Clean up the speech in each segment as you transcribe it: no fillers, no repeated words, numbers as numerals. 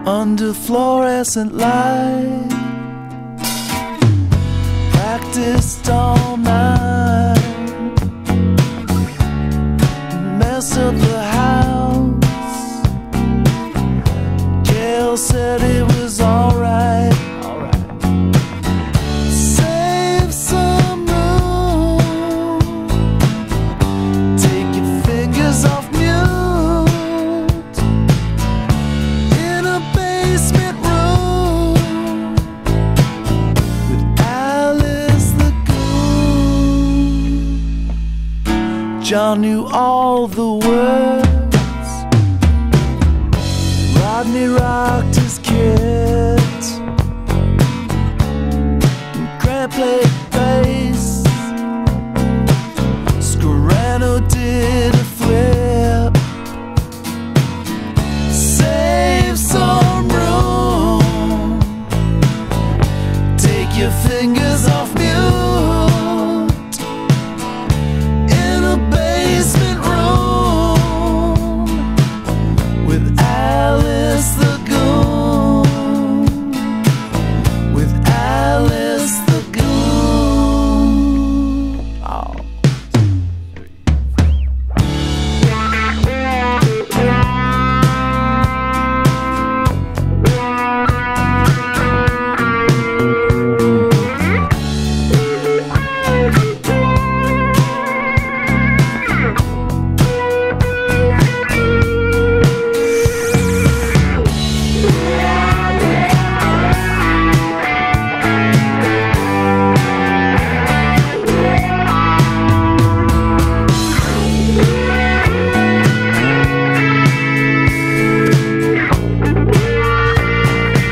under fluorescent light. Practiced all night, messed up the house. Gail said it was alright. Save some room, take your fingers off mute, in a basement room with Alice the Goon. John knew all the words. Rodney rocked his kids, and Grant played bass. Scarano did a flip. Save some room, take your fingers off mute, in a basement room with Alice the Goon, with Alice the Goon. Oh.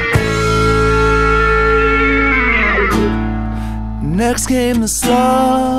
Next came the slugs.